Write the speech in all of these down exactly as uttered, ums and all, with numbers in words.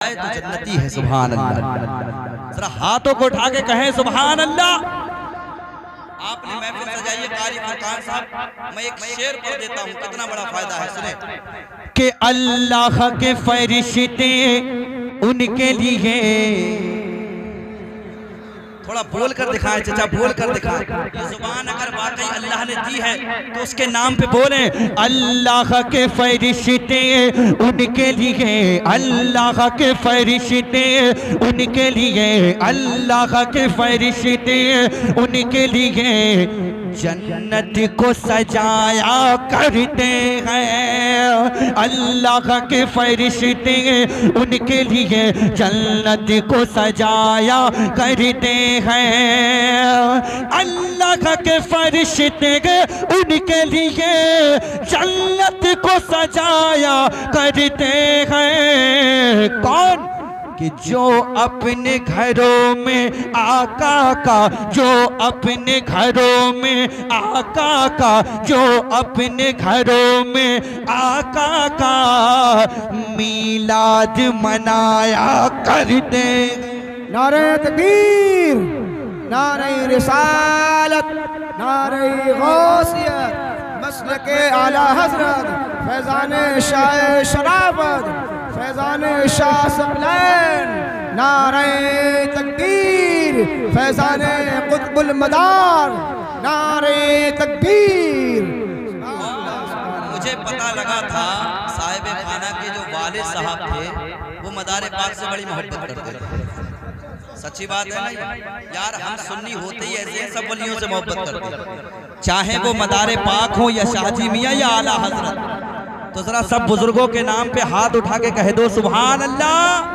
जाए तो जन्नती है। सुभान अल्लाह। जरा हाथों को उठा के कहें सुभान अल्लाह। आपने महफिल सजाइए कारी फरकान साहब, मैं एक शेर पढ़ देता हूँ, कितना बड़ा फायदा है, सुने कि अल्लाह के फरिश्ते उनके लिए, थोड़ा बोल कर दिखाएं चाचा, बोल कर दिखाएं। ये जुबान अगर वाकई अल्लाह ने दी है तो उसके नाम पे बोले अल्लाह के फरिश्ते उनके लिए, अल्लाह के फरिश्ते उनके लिए, अल्लाह के फरिश्ते उनके लिए जन्नत को सजाया करते हैं। अल्लाह के फरिश्ते उनके लिए जन्नत को सजाया करते हैं। अल्लाह के फरिश्ते उनके लिए जन्नत को सजाया करते हैं। कौन? कि जो अपने घरों में आका का, जो अपने घरों में आका का, जो अपने घरों में आका का मीलाद मनाया करते। नारे तकबीर, नारे रिसालत, नारे गौसियत, मसलके आला हजरत फैजाने शाह शराफत, फैजाने शाह सबलैन, नारे तकबीर, फैजाने कुतुबुल मदार, नारे तकबीर। मुझे पता लगा था साहिब खाना के जो वालिद साहब थे वो मदार पाक से बड़ी मोहब्बत करते थे। सच्ची बात है ना यार, हम सुन्नी होते ही ऐसे सब वलियों से मोहब्बत करते हैं, चाहे वो मदार पाक हो या शाहजी मियाँ या आला हजरत। तो जरा सब बुजुर्गों के नाम पे हाथ उठा के कह दो सुभान अल्लाह।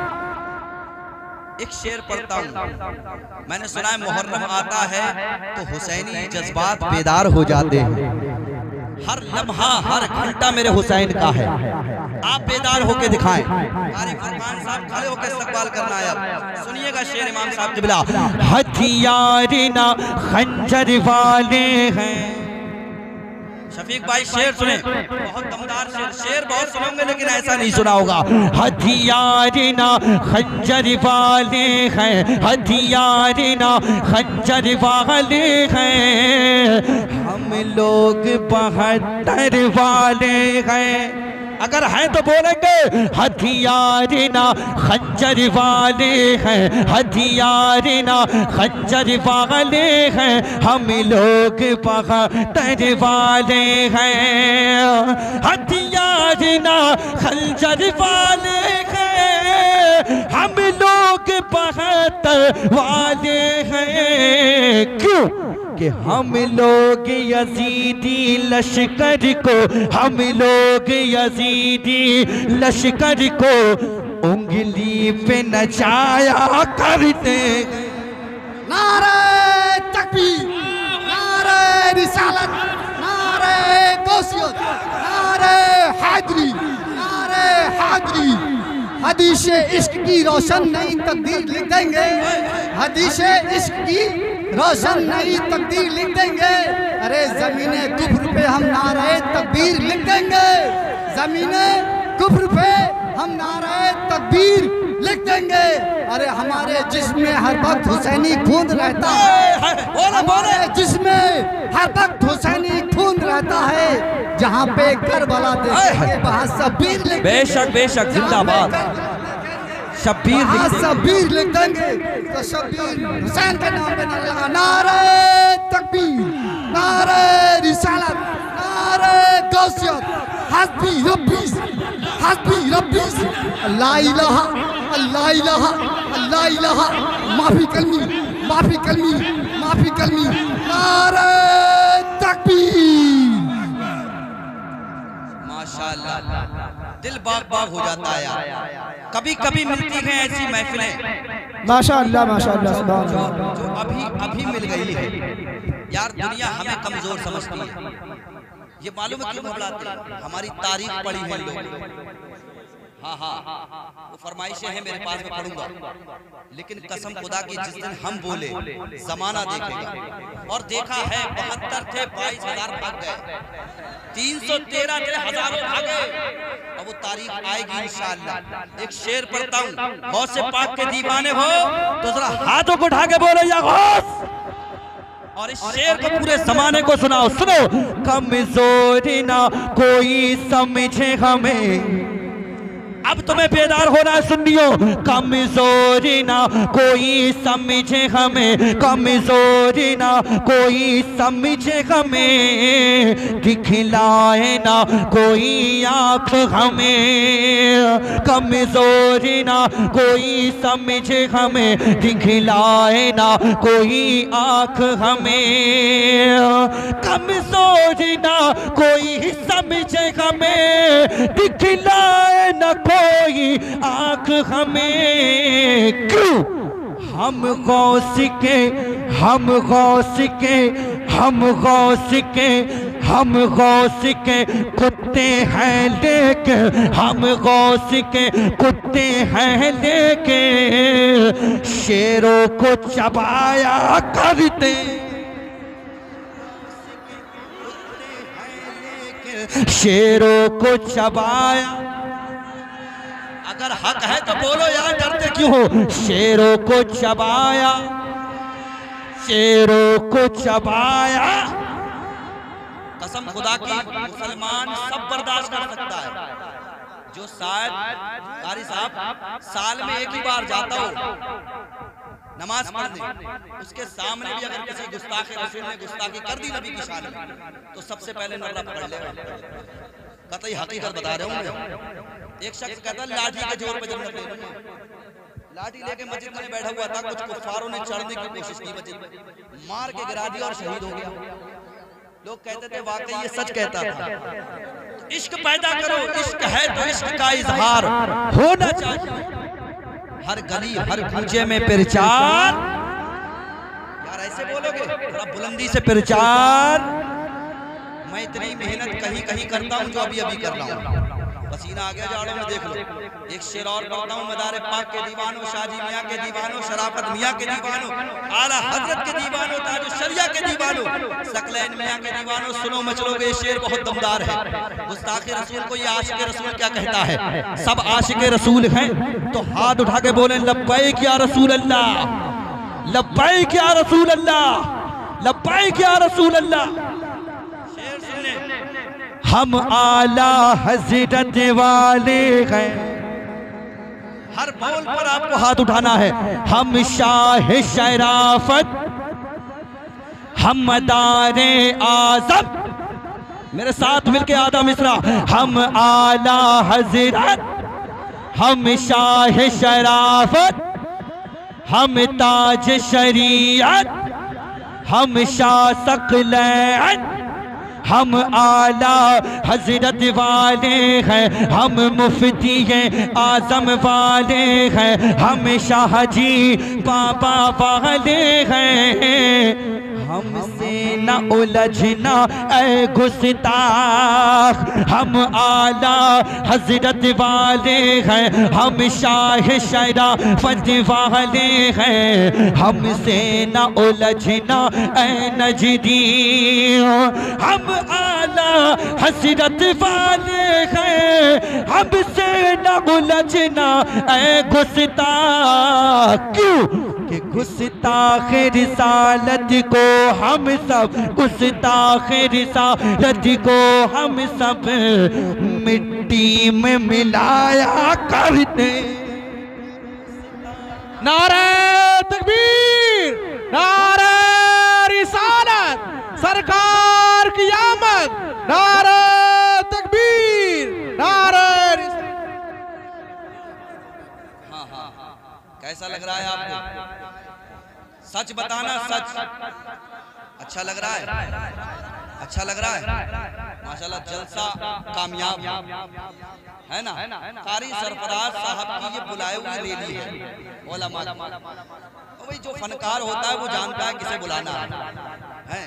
एक शेर पढ़ता हूँ, मैंने सुना है मुहर्रम आता है तो हुसैनी जज्बात बेदार हो जाते हैं। हर लम्हा हर घंटा मेरे हुसैन का है, आप बेदार होके दिखाएं। कारी फरमान साहब खड़े होकर इस्तकबाल करना है। अब सुनिएगा शेर इमाम साहब क़िबला। हथियार ना खंजर वाले हैं। शफीक भाई शेर सुने, बहुत दमदार शेर, शेर बहुत सुनोगे लेकिन ऐसा नहीं सुना होगा। हथियार ना खंजर वाले हैं, हथियार ना खंजर वाले हैं, हम लोग बहत्तर वाले हैं। अगर हैं तो बोलेंगे हथियार ना खंजर वाले हैं, हथियार ना खंजर वाले हैं, हम लोग बहत्तर वाले हैं। हथियार ना खंजर वाले हैं, हम लोग बहत्तर वाले हैं। क्यों? कि हम लोग यजीदी लश्कर को, हम लोग यजीदी लश्कर को उंगली पे नचाया करते। नारे तकबीर, नारे रिसालत, नारे गौसियत, नारे हैदरी, नारे हैदरी। हदीसे इश्क की रोशन नई तकदीर लिख देंगे, हदीसे इश्क की रोशन नई तकदीर लिख देंगे। अरे ज़मीने कुफ्र पे हम नारे तकबीर लिख देंगे, ज़मीने कुफ्र पे हम नारे तकबीर लिख देंगे। अरे हमारे जिस्म में हर वक्त हुसैनी खून रहता है, हमारे जिस्म में हर वक्त हुसैनी खून रहता है। जहाँ पे करबला देखेंगे वहाँ शब्बीर लिख, बेशक बेशक जिंदाबाद, शब्बीर शब्बीर लिख देंगे। तो शब्बीर हुसैन के नाम पे नारा लगा, नारे तकबीर, नारे रिसालत, नारे गौसियत, हस्बी रब्बी, हस्बी रब्बी, अल्लाह इलाहा, अल्लाह इलाहा, अल्लाह इलाहा, माफी कलमी, माफी कलमी, माफी कलमी, नारे तकबीर। माशाअल्लाह, दिल बाग बाग हो जाता है यार। कभी कभी मिलती हैं ऐसी महफिलें माशाअल्लाह, माशाअल्लाह, सुभान जो, अल्लाह, जो अभी अभी मिल गई है। यार दुनिया हमें कमजोर समझती है, ये मालूम है क्यों घबराते हैं? हमारी तारीख पढ़ी है लोग। हाँ हाँ वो फरमाइशें हैं मेरे पास, में पढ़ूंगा, लेकिन कसम खुदा की जिस दिन हम बोले जमाना देखेगा। और देखा है बहत्तर थे, बाईस हजार भाग गए, तीन सौ तेरह थे, हजारों भागे। और वो तारीख आएगी इंशाअल्लाह। एक शेर पढ़ता हूँ, गौसे पाक के दीवाने हो तो जरा हाथों को उठा के बोलो या गौस, और इस शेर को पूरे जमाने को सुनाओ। सुनो, कमजोरी ना कोई समझे हमें, अब तुम्हें बेदार होना है सुनियो, कमजोरी ना कोई समझे हमें, कमजोरी ना कोई समझे हमें, दिखलाए ना कोई आँख हमें, कमजोरी ना कोई समझे हमें, दिखलाए ना कोई आँख हमें, कमजोरी ना कोई समझे हमें, दिखलाए ना कोई आँख हमें। क्यों? हम गौस के, हम गौस के, हम गौस के, हम गौस के कुत्ते हैं लेके, हम गौस के कुत्ते हैं लेके, शेरों को चबाया करते, शेरों को चबाया। अगर हक है तो बोलो यार, डरते क्यों हो? शेरों को चबाया, शेरों को चबाया। कसम खुदा की, मुसलमान सब बर्दाश्त कर सकता है। जो शायद कारी साहब साल में एक ही बार जाता हो नमाज पढ़ने, उसके सामने भी अगर किसी गुस्ताखे रसूल ने गुस्ताखी कर दी नबी की शान में, तो सबसे पहले नर्रा पकड़ लेगा। कतई हकीकत बता रहा हूँ मैं। एक शख्स कहता लाठी के जोर पे जन्नत ले लूंगा, लाठी लेके मस्जिद में बैठा हुआ था, कुछ कुफ्फारों ने चढ़ने की कोशिश की मस्जिद में, मार के गिरा दिया और शहीद हो गया। लोग कहते थे वाकई ये सच कहता था। इश्क पैदा करो, इश्क है तो इश्क का इजहार होना चाहिए, हर गली हर कूचे में प्रचार। यार ऐसे बोलोगे, थोड़ा बुलंदी से प्रचार। मैं इतनी मेहनत कहीं कहीं करता हूँ जो अभी अभी कर रहा हूँ, पसीना आ गया जाड़ों में, देख लो। एक शेर और पढ़ता हूँ, मदारे पाक के दीवानों, शाजी मियाँ के दीवानों, शराफत मियाँ के दीवानों, आला हजरत के दीवानों, ताजो शरिया के दीवानों, सकलैन मियाँ के दीवानों, सुनो मचलोगे। ये शेर बहुत दमदार है। गुस्ताखे रसूल को ये आशिक रसूल क्या कहता है? सब आशिक रसूल हैं तो हाथ उठा के बोले लब्बैक या रसूल अल्लाह, लब्बैक या रसूल अल्लाह, लब्बैक या रसूल अल्लाह। हम आला हजरत वाले हैं, हर बोल पर आपको हाथ उठाना है। हम शाह शराफत, हम मदारे आज़म, मेरे साथ मिलके आधा मिसरा। हम आला हजरत, हम शाह शराफत, हम ताज शरीयत, हम शाह सकलैन, हम आला हजरत वाले हैं, हम मुफ्ती हैं आजम वाले हैं, हम शाहजी बाबा वाले हैं। हमसे न उलझना ऐ गुस्ताख, हम आला हजरत वाले हैं, हम शाह शराफत वाले हैं। हमसे न उलझना ऐ नजदी, हम आला हजरत वाले हैं, हमसे न उलझना ऐ गुस्ताख। क्यों? कि गुस्ताख रिसालत को हम सब, गुस्ताख रिसालत को हम सब मिट्टी में मिलाया करते। नारे तकबीर, नारे रिसालत, सरकार की आमद, नारे तकबीर, नारे रिसालत। हाँ हाँ, कैसा लग रहा है आपको? सच बताना, सच अच्छा लग रहा है? अच्छा लग रहा है? माशाल्लाह, जलसा कामयाब है ना। कारी सरफराज साहब की ये बुलाए हुए रैली है उलमा। वही जो फनकार होता है वो जानता है किसे बुलाना है।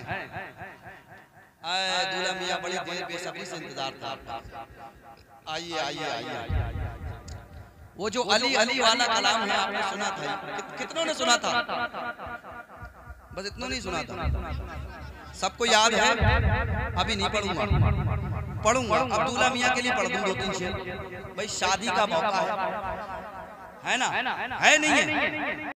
आए दूल्हा मियाँ बड़ी देर बेसब्री से इंतजार था। आइए आइए आइए। वो जो अली अली वाला कलाम है आपने सुना था? कि, कितनों ने सुना था? बस इतना नहीं सुना था। सबको याद है? अभी नहीं पढ़ूंगा। पढ़ूंगा, अब्दुल्ला मियाँ के लिए पढ़ दूं दो तीन शेर। भाई शादी का मौका है, है ना? है नहीं है?